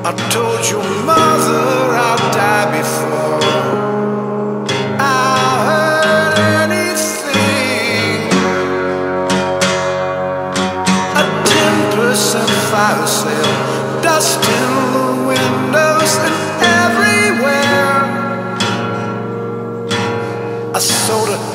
I told your mother I'd die before I heard anything. A 10% fire sale, dust in the windows and everywhere. I sold a